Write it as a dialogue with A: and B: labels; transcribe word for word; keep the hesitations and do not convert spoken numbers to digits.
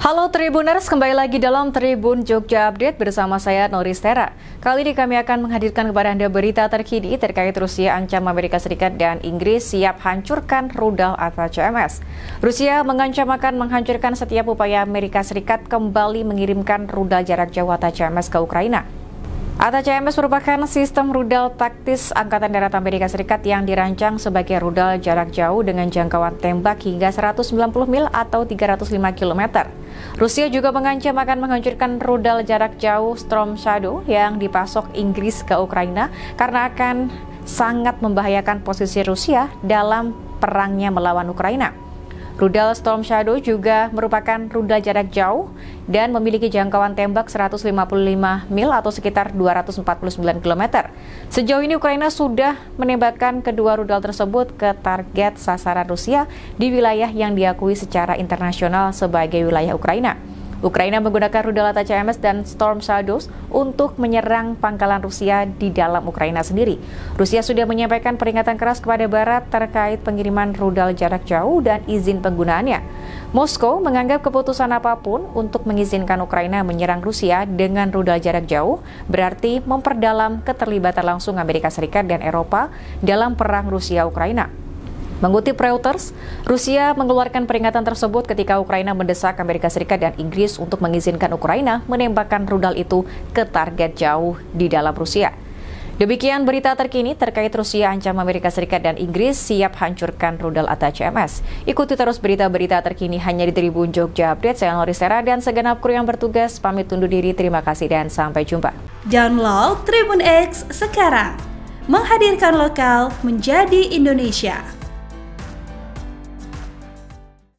A: Halo Tribuners, kembali lagi dalam Tribun Jogja Update bersama saya Noristera. Kali ini kami akan menghadirkan kepada Anda berita terkini terkait Rusia ancam Amerika Serikat dan Inggris siap hancurkan rudal Atacms C M S. Rusia mengancam akan menghancurkan setiap upaya Amerika Serikat kembali mengirimkan rudal jarak jauh Atacms C M S ke Ukraina. Atacms C M S merupakan sistem rudal taktis Angkatan Darat Amerika Serikat yang dirancang sebagai rudal jarak jauh dengan jangkauan tembak hingga seratus sembilan puluh mil atau tiga ratus lima kilometer. Rusia juga mengancam akan menghancurkan rudal jarak jauh Storm Shadow yang dipasok Inggris ke Ukraina karena akan sangat membahayakan posisi Rusia dalam perangnya melawan Ukraina. Rudal Storm Shadow juga merupakan rudal jarak jauh dan memiliki jangkauan tembak seratus lima puluh lima mil atau sekitar dua ratus empat puluh sembilan kilometer. Sejauh ini Ukraina sudah menembakkan kedua rudal tersebut ke target sasaran Rusia di wilayah yang diakui secara internasional sebagai wilayah Ukraina. Ukraina menggunakan rudal Atacms C M S dan Storm Shadow untuk menyerang pangkalan Rusia di dalam Ukraina sendiri. Rusia sudah menyampaikan peringatan keras kepada Barat terkait pengiriman rudal jarak jauh dan izin penggunaannya. Moskow menganggap keputusan apapun untuk mengizinkan Ukraina menyerang Rusia dengan rudal jarak jauh berarti memperdalam keterlibatan langsung Amerika Serikat dan Eropa dalam perang Rusia-Ukraina. Mengutip Reuters, Rusia mengeluarkan peringatan tersebut ketika Ukraina mendesak Amerika Serikat dan Inggris untuk mengizinkan Ukraina menembakkan rudal itu ke target jauh di dalam Rusia. Demikian berita terkini terkait Rusia ancam Amerika Serikat dan Inggris siap hancurkan rudal Atacms C M S. Ikuti terus berita-berita terkini hanya di Tribun Jogja Update. Saya Noristera dan segenap kru yang bertugas pamit undur diri. Terima kasih dan sampai jumpa.
B: Download Tribun X sekarang, menghadirkan lokal menjadi Indonesia.